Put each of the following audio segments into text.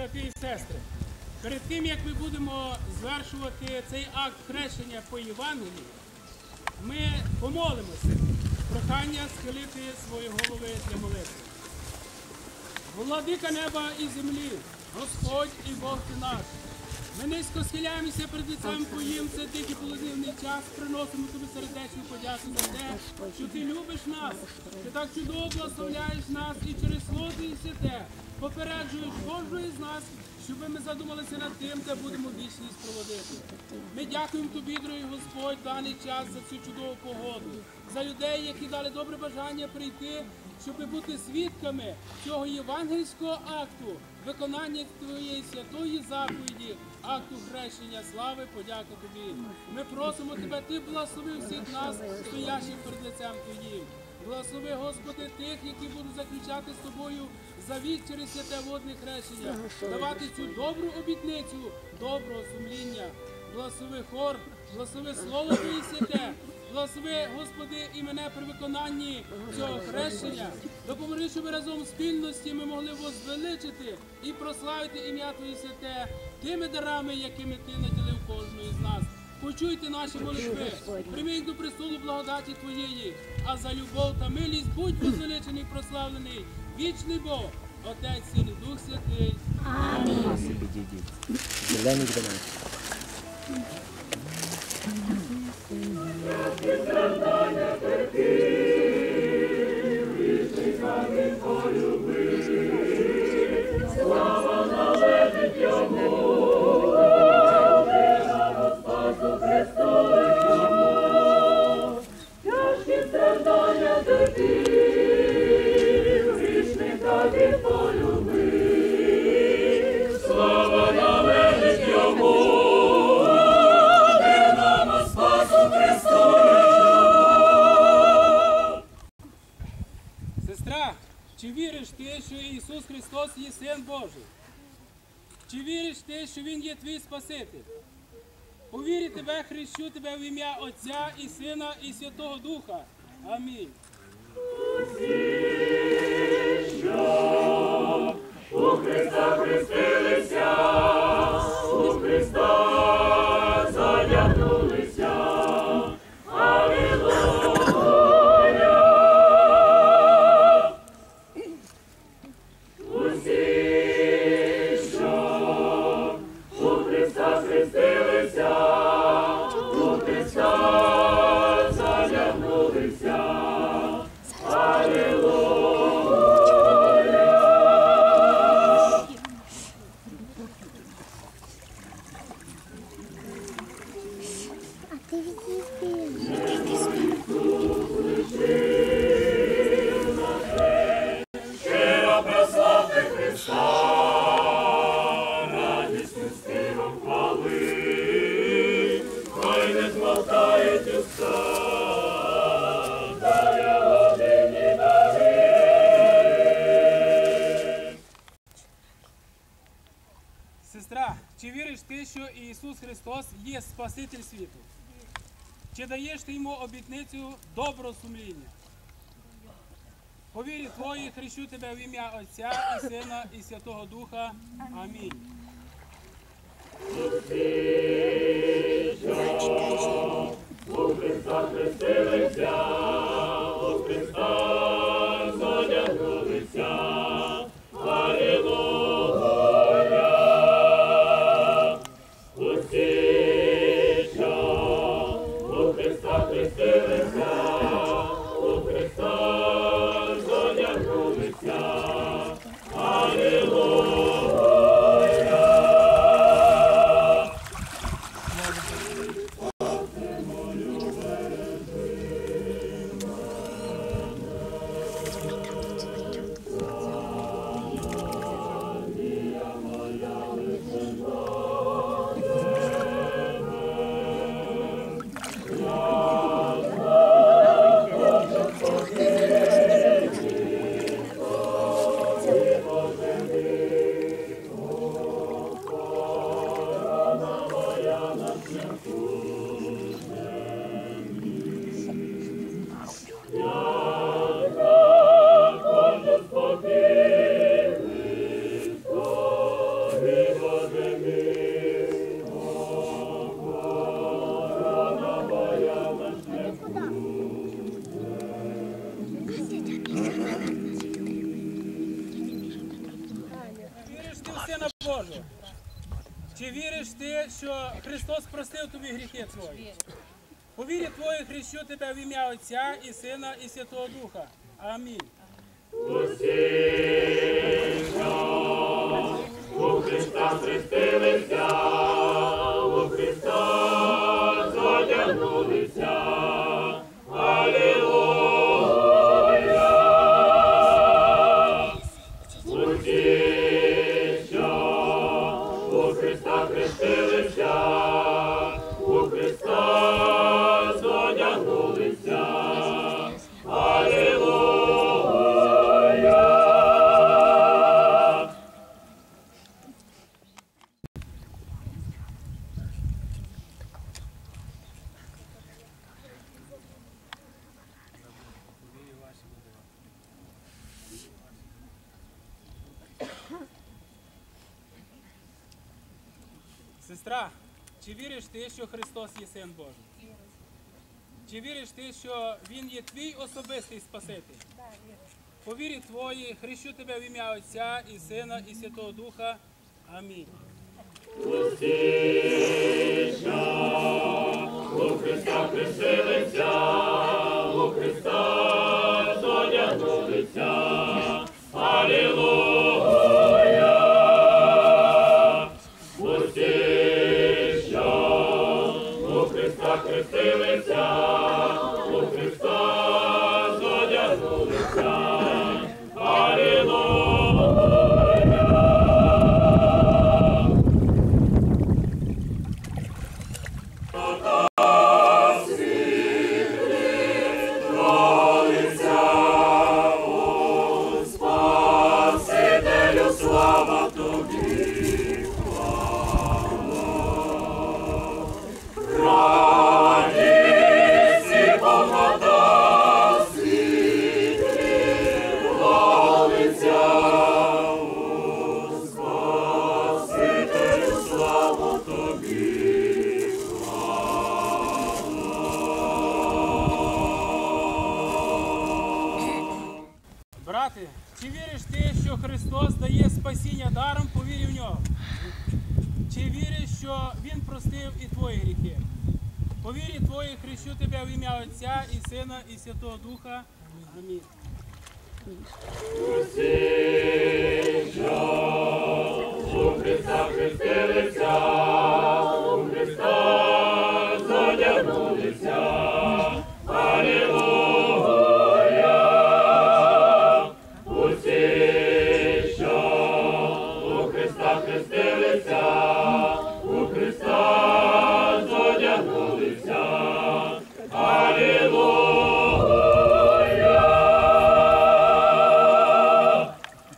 брати і сестри, перед тим, як ми будемо звершувати цей акт хрещення по Євангелії, ми помолимося. Прохання схилити свої голови для молитви. Владика неба і землі, Господь і Бог ти наш. Ми низько схиляємося перед лицем Твоїм, це тільки полудивний час, приносимо Тобі сердечну подяку за те, що Ти любиш нас, Ти так чудово благословляєш нас і через Слово Твоє святе попереджуєш кожного із нас, щоб ми задумалися над тим, де будемо вічність проводити. Ми дякуємо Тобі, дорогий Господь, в даний час за цю чудову погоду, за людей, які дали добре бажання прийти, щоб бути свідками цього євангельського акту, виконання Твоєї святої заповіді, акту хрещення, слави, подяка Тобі. Ми просимо Тебе, Ти благослови всіх нас, стоящих перед лицем Твоїм. Благослови, Господи, тих, які будуть заключати з Тобою завіт через святе водне хрещення, давати цю добру обітницю, доброго сумління. Благослови хор, благослови Слово Твоє святе, благослови, Господи, і мене при виконанні цього хрещення. Допоможи, щоб разом в спільності ми могли возвеличити і прославити ім'я Твоє святе тими дарами, якими Ти наділив кожного із нас. Почуйте наші молитви, прийміть до престолу благодаті Твоєї, а за любов та милість будь возвеличений, прославлений, вічний Бог, Отець, Син і Дух Святий. Амінь. Слава належить Йому, Спасу Христовичому, тяжкі страждання терпів, грішника Він полюбив. Слава належить Йому, нам Спасу Христовичому. Сестра, чи віриш ти, що Ісус Христос є Син Божий? Чи віриш ти, що Він є твій Спаситель? У вірі тебе хрещу тебе в ім'я Отця і Сина і Святого Духа. Амінь. Усі, що у Христа хрестилися, у Христа задягнулися. Алілуя! Усі, що у Христа хрестилися, у Христа задягнулися. Алілуя! Щиро прославте Христа, радісним співом хвали, хай не змовкають уста, та Його дивні дари. Сестра, чи віриш ти, що Ісус Христос є Спаситель світу? Чи даєш ти йому обітницю доброго сумління? По вірі твоїй хрещу тебе в ім'я Отця і Сина і Святого Духа. Амінь. У Христа хрестилися, у Христа задягнулися. Алілуя! Усі, що у Христа хрестилися, у Христа задягнулися. Алілуя! Віриш ти в Сина Божого? Чи віриш ти, що Христос простив тобі гріхи твої? По вірі твоїй хрещу тебе в ім'я Отця і Сина і Святого Духа. Амінь. Усі, що у Христа хрестилися, у Христа задягнулися. Алілуя! Усі, що у Христа хрестилися, у Христа задягнулися. Алілуя! Сестра, чи віриш ти, що Христос є Син Божий? Чи віриш ти, що Він є твій особистий Спаситель? По вірі твоїй хрещу тебе в ім'я Отця і Сина і Святого Духа. Амінь. Усі, що у Христа хрестилися, у Христа задягнулися. Алілуя! Усі, що у Христа хрестилися, у Христа задягнулися. Алілуя! Спасителю, слава тобі, радість і повнота світлі молиться. Спасителю, слава тобі, Брате, чи віриш ти, що Христос дає спасіння даром по вірі в нього? Чи віриш, що Він простив і твої гріхи? По вірі твоїй хрещу тебе в ім'я Отця і Сина і Святого Духа. Амінь. усі, що у Христа хрестилися, у Христа задягнулися. Алілуя! Усі, що у Христа хрестилися, у Христа задягнулися. Алілуя!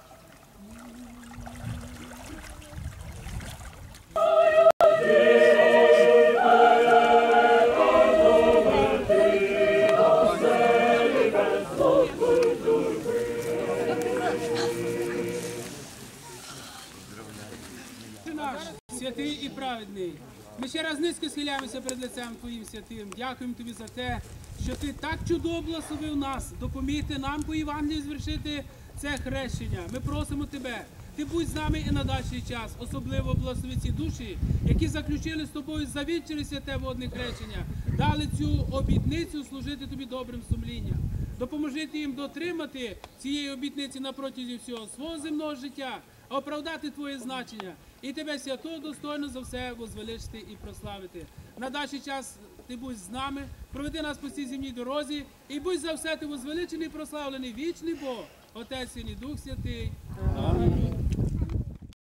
Ти наш святий і праведний. Ми ще раз низько схиляємося перед лицем Твоїм святим. Дякуємо Тобі за те, що Ти так чудово благословив нас, допомігти нам по Євангелії звершити це хрещення. Ми просимо Тебе, Ти будь з нами і на дальший час, особливо благослови ці душі, які заключили з Тобою завіт через святе водне хрещення, дали цю обітницю служити Тобі добрим сумлінням. Допоможи їм дотримати цієї обітниці на протязі всього свого земного життя, оправдати Твоє значення і Тебе свято достойно за все возвеличити і прославити. На дальший час Ти будь з нами, проведи нас по цій земній дорозі і будь за все Ти возвеличений і прославлений вічний Бог, Отець, Син і Дух Святий. Амінь.